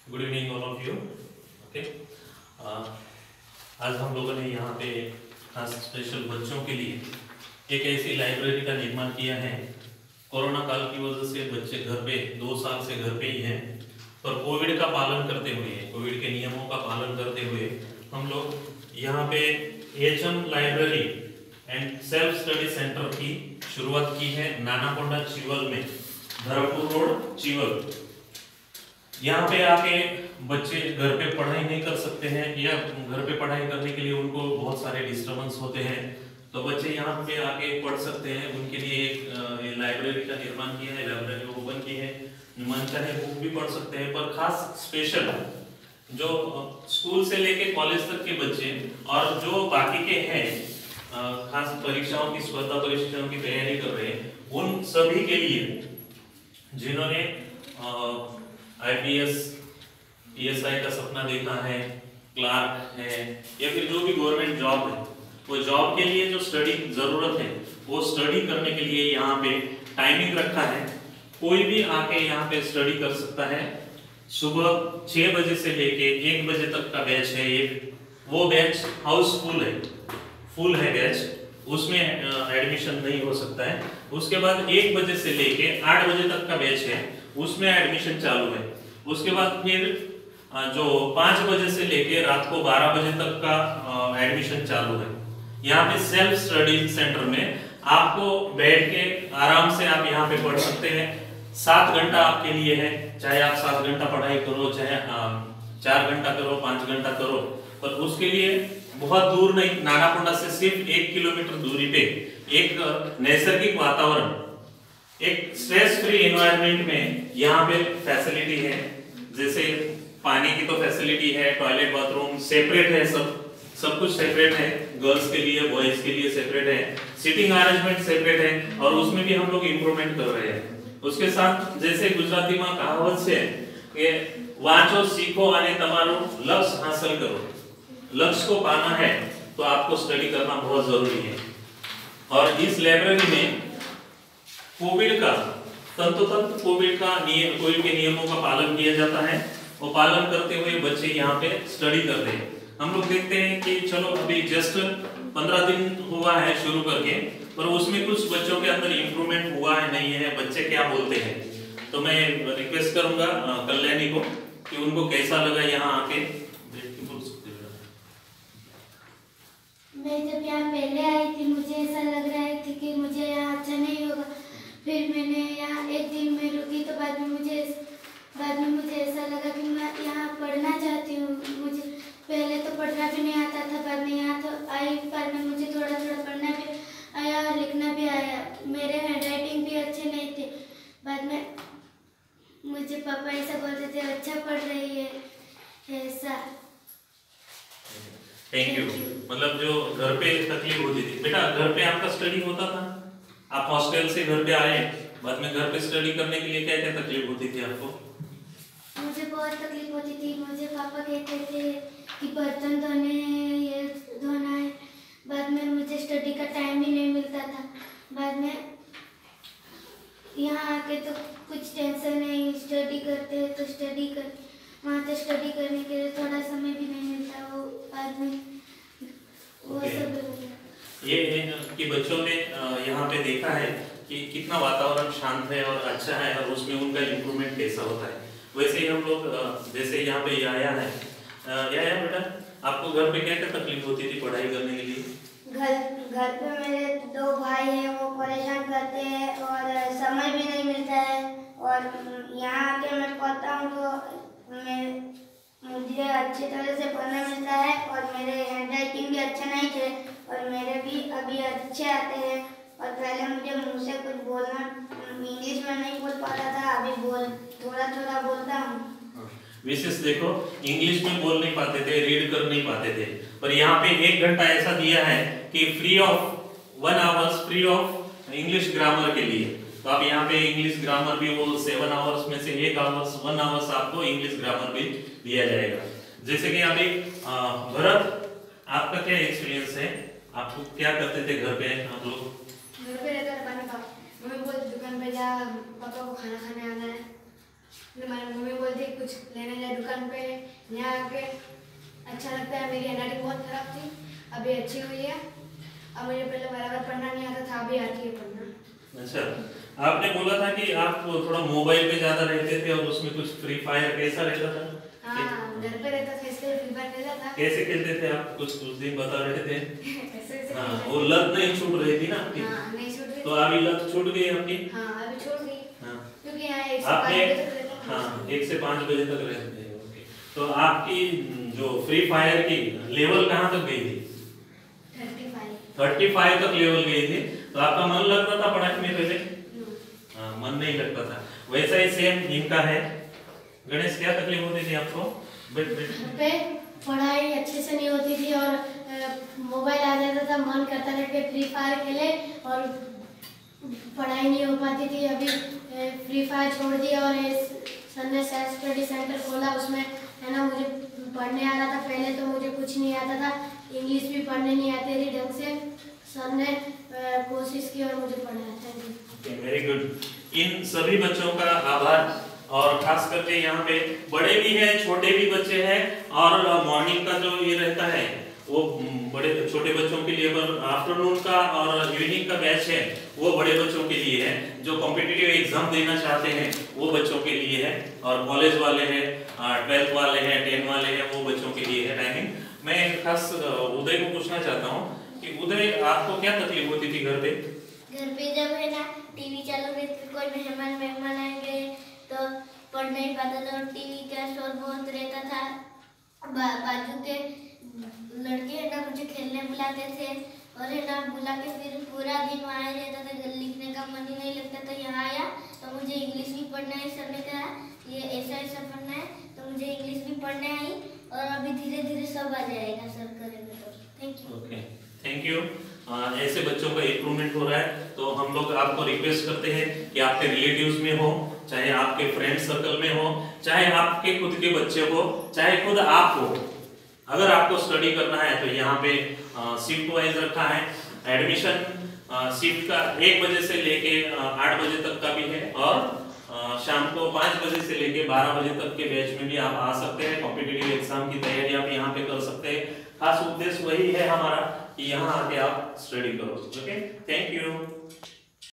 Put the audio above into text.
Good evening all of you. Okay, आज हम लोगों ने यहाँ पे खास स्पेशल बच्चों के लिए एक ऐसी लाइब्रेरी का निर्माण किया है। कोरोना काल की वजह से बच्चे घर पे 2 साल से घर पे ही हैं, पर कोविड का पालन करते हुए, कोविड के नियमों का पालन करते हुए हम लोग यहाँ पे HM library and self study centre की शुरुआत की है नानाकोंडा चिवल में, धरमपुर रोड चिवल। यहाँ पे आके बच्चे घर पे पढ़ाई नहीं कर सकते हैं या घर पे पढ़ाई करने के लिए उनको बहुत सारे डिस्टर्बेंस होते हैं, तो बच्चे यहाँ पे आके पढ़ सकते हैं। उनके लिए एक लाइब्रेरी का निर्माण किया है, लाइब्रेरी ओपन की है, मन चाहे बुक भी पढ़ सकते हैं। पर खास स्पेशल जो स्कूल से लेके कॉलेज तक के बच्चे और जो बाकी के हैं खास परीक्षाओं की, स्पर्धा परीक्षाओं की तैयारी कर रहे हैं, उन सभी के लिए जिन्होंने आईपीएस पीएसआई का सपना देखा है, क्लार्क है या फिर जो भी गवर्नमेंट जॉब है, वो जॉब के लिए जो स्टडी जरूरत है वो स्टडी करने के लिए यहाँ पे टाइमिंग रखा है। कोई भी आके यहाँ पे स्टडी कर सकता है। सुबह 6 बजे से लेके 1 बजे तक का बैच है। ये वो बैच हाउसफुल है, फुल है बैच, उसमें एडमिशन नहीं हो सकता है। उसके बाद 1 बजे से लेके 8 बजे तक का बैच है, उसमें एडमिशन चालू है। उसके बाद फिर जो 5 बजे से लेके रात को 12 बजे तक का एडमिशन चालू है। यहाँ पे सेल्फ स्टडी सेंटर में आपको बैठ के आराम से आप यहाँ पे पढ़ सकते हैं। 7 घंटा आपके लिए है, चाहे आप 7 घंटा पढ़ाई करो, चाहे 4 घंटा करो, 5 घंटा करो, पर उसके लिए बहुत दूर नहीं, नानाकोंडा से सिर्फ 1 किलोमीटर दूरी पे एक नैसर्गिक वातावरण, एक स्ट्रेस फ्री एनवायरनमेंट में यहाँ पे फैसिलिटी है। जैसे पानी की तो फैसिलिटी है, टॉयलेट बाथरूम सेपरेट है, सब कुछ सेपरेट है, गर्ल्स के लिए बॉयज के लिए सेपरेट है, सिटिंग अरेंजमेंट सेपरेट है, और उसमें भी हम लोग इम्प्रूवमेंट कर रहे हैं। उसके साथ जैसे गुजराती में कहावत है कि वांचो सीखो અને તમારું लक्ष्य हासिल करो। लक्ष्य को पाना है तो आपको स्टडी करना बहुत जरूरी है। और इस लाइब्रेरी में कोविड का तंतोतंत कोविड के नियमों का पालन किया जाता है। वो पालन करते हुए बच्चे यहाँ पे स्टडी करते हैं। हम लोग देखते हैं कि चलो अभी जस्ट 15 दिन हुआ है शुरू करके, पर उसमें कुछ बच्चों के अंदर इम्प्रूवमेंट हुआ है नहीं है, बच्चे क्या बोलते हैं। तो मैं रिक्वेस्ट करूंगा कल्याणी को कि उनको कैसा लगा यहाँ आके। मैं जब यहाँ पहले आई थी मुझे ऐसा लग रहा है कि मुझे यहाँ अच्छा नहीं होगा। फिर मैंने यहाँ 1 दिन में रुकी तो बाद में मुझे ऐसा लगा कि मैं यहाँ पढ़ना चाहती हूँ। मुझे पहले तो पढ़ना भी नहीं आता था, बाद में यहाँ तो आई, पर में मुझे थोड़ा थोड़ा पढ़ना भी आया और लिखना भी आया। मेरे हैंडराइटिंग भी अच्छे नहीं थे। बाद में मुझे पापा ऐसा बोलते थे अच्छा पढ़ रही है ऐसा। Thank you. मतलब जो घर पे तकलीफ होती थी, बेटा घर पे आपका स्टडी होता था, आप हॉस्टल से घर पे आए, बाद में घर पे स्टडी करने के लिए क्या क्या तकलीफ होती थी आपको? मुझे बहुत तकलीफ होती थी। मुझे पापा कहते थे कि बर्तन धोने हैं, ये धोना है। बाद में मुझे स्टडी का टाइम ही नहीं मिलता था। बाद में यहाँ आके तो कुछ टेंशन नहीं, स्टडी करते हैं तो स्टडी कर, वहाँ तो स्टडी करने के लिए थोड़ा समय भी नहीं मिलता। वो बाद में वो सब ये कि बच्चों ने यहाँ पे देखा है कि कितना वातावरण शांत है और अच्छा है, और उसमें उनका इम्प्रूवमेंट कैसा होता है। वैसे ही हम लोग जैसे यहाँ पे आया है, या बेटा आपको घर पे क्या क्या तकलीफ होती थी पढ़ाई करने के लिए? घर पे मेरे 2 भाई हैं, वो परेशान करते हैं और समय भी नहीं मिलता है। और यहाँ आके मैं पढ़ता हूँ तो मुझे अच्छी तरह से पढ़ना मिलता है, और मेरे हैंडराइटिंग भी अच्छे नहीं थे और मेरे भी अभी अच्छे आते हैं। और पहले मुझे मुँह से कुछ बोलना इंग्लिश में नहीं बोल पाता था, अभी थोड़ा थोड़ा बोलता हूँ। विशेष देखो, इंग्लिश में बोल नहीं पाते थे, रीड कर नहीं पाते थे, पर यहाँ पे 1 घंटा ऐसा दिया है कि free of 1 hours free of English grammar के लिए। तो आप यहाँ पे इंग्लिश ग्रामर भी वो 7 आवर्स में से 1 आवर्स आपको इंग्लिश ग्रामर भी दिया जाएगा। जैसे कि अभी भरत, आपका क्या एक्सपीरियंस है? आपको क्या करते थे घर पे? आप लोग घर पे रहकर मम्मी बोलती दुकान पे जा, पापा को खाना खाने आना है। मम्मी बोलती कुछ लेने गए दुकान पे, यहाँ आके अच्छा लगता है। मेरी हैंडराइटिंग बहुत खराब थी, अभी अच्छी हुई है। अब मुझे पहले बराबर पढ़ना नहीं आता था, अभी आती है पढ़ना। अच्छा, आपने बोला था कि आप थोड़ा मोबाइल पे ज्यादा रहते थे और उसमें कुछ फ्री फायर कैसा रहता था? हाँ, घर पे रहता था इसलिए फ्री फायर खेलता था। कैसे खेलते थे आप? कुछ दिन बता रहे थे। ऐसे हाँ, वो लत नहीं छूट रही थी ना आपकी? हाँ, नहीं छूट रही। तो अभी लत छूट गई आपकी? हाँ, अभी छूट गई। हाँ, क्योंकि यहाँ 1 से 5 आपने बजे तक रहता था। हाँ 1 से 5 बजे तक रहते थे। ओके, तो आपकी जो फ्री फायर की लेवल कहाँ तक गई थी? 35 तक लेवल गई थी। तो आपका मन लगता था पढ़ाई में पहले? हाँ, मन नहीं लगता था। वैसा ही सेम इनका है। गणेश, क्या तकलीफ होती थी आपको? घर पे पढ़ाई अच्छे से नहीं होती थी और मोबाइल आ जाता था, मन करता था कि फ्री फायर खेले और पढ़ाई नहीं हो पाती थी। अभी फ्री फायर छोड़ दिया और सर ने सेल्फ स्टडी सेंटर खोला, उसमें है ना मुझे पढ़ने आ रहा था। पहले तो मुझे कुछ नहीं आता था, इंग्लिश भी पढ़ने नहीं आती थी ढंग से। सर ने कोशिश की और मुझे पढ़ाया था। Very good. इन सभी बच्चों का आभार। और खास करके यहाँ पे बड़े भी हैं, छोटे भी बच्चे हैं। और मॉर्निंग का जो ये रहता है वो बड़े छोटे बच्चों के लिए, पर आफ्टरनून का और इवनिंग का बैच है वो बड़े बच्चों के लिए है। जो कॉम्पिटिटिव एग्जाम देना चाहते हैं वो बच्चों के लिए है। और कॉलेज वाले हैं, 12th वाले हैं, 10 वाले हैं, वो बच्चों के लिए है टाइमिंग। मैं खास उदय को पूछना चाहता हूँ कि उदय, आपको क्या तकलीफ होती थी घर पे? घर पे जब है ना टीवी चालू रहती, कोई मेहमान आएंगे तो पढ़ नहीं पाता था और टीवी का शोर बहुत रहता था। बाजू के लड़के है ना मुझे खेलने बुलाते थे और है ना बुला के फिर पूरा दिन वहाँ रहता था, लिखने का मन ही नहीं लगता था। यहाँ आया तो मुझे इंग्लिश भी पढ़ना है, सर ने कहा ये ऐसा ऐसा पढ़ना है, तो मुझे इंग्लिश भी पढ़ने आई और अभी धीरे धीरे सब आ जाएगा सर करेंगे तो। Thank you. Okay, thank you. ऐसे बच्चों का इम्प्रूवमेंट हो रहा है, तो हम लोग आपको रिक्वेस्ट करते हैं कि आपके रिलेटिव्स में हो, चाहे आपके फ्रेंड सर्कल में हो, चाहे आपके खुद के बच्चे हो, चाहे खुद आप हो, अगर आपको स्टडी करना है तो यहाँ पे शिफ्ट वाइज रखा है। एडमिशन शिफ्ट का 1 बजे से लेके 8 बजे तक का भी है और शाम को 5 बजे से लेके 12 बजे तक के बैच में भी आप आ सकते हैं। कॉम्पिटिटिव एग्जाम की तैयारी आप यहाँ पे कर सकते हैं। खास उद्देश्य वही है हमारा कि यहाँ आके आप स्टडी करो। Okay, thank you.